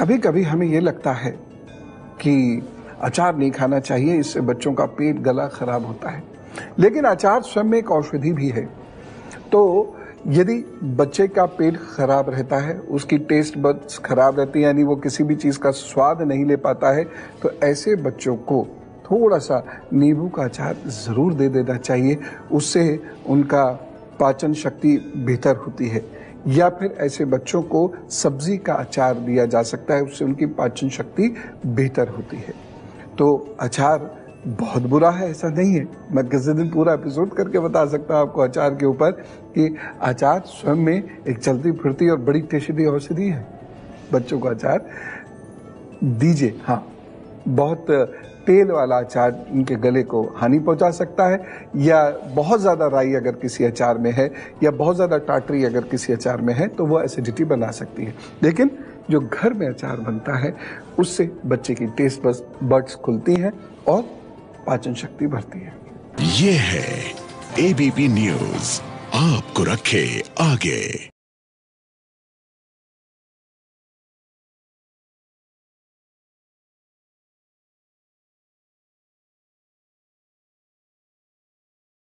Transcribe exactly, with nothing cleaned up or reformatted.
कभी कभी हमें ये लगता है कि अचार नहीं खाना चाहिए, इससे बच्चों का पेट गला खराब होता है, लेकिन अचार स्वयं में एक औषधि भी है। तो यदि बच्चे का पेट खराब रहता है, उसकी टेस्ट बड्स खराब रहती है, यानी वो किसी भी चीज़ का स्वाद नहीं ले पाता है, तो ऐसे बच्चों को थोड़ा सा नींबू का अचार ज़रूर दे देना चाहिए। उससे उनका पाचन शक्ति बेहतर होती है। या फिर ऐसे बच्चों को सब्जी का अचार दिया जा सकता है, उससे उनकी पाचन शक्ति बेहतर होती है। तो अचार बहुत बुरा है ऐसा नहीं है। मैं किसी दिन पूरा एपिसोड करके बता सकता हूँ आपको अचार के ऊपर कि अचार स्वयं में एक चलती फिरती और बड़ी टेस्टी औषधि है। बच्चों को अचार दीजिए। हाँ, बहुत तेल वाला अचार उनके गले को हानि पहुंचा सकता है, या बहुत ज़्यादा राई अगर किसी अचार में है, या बहुत ज़्यादा टाटरी अगर किसी अचार में है, तो वो एसिडिटी बना सकती है। लेकिन जो घर में अचार बनता है उससे बच्चे की टेस्ट बड्स खुलती हैं और पाचन शक्ति बढ़ती है। ये है एबीपी न्यूज़, आपको रखे आगे।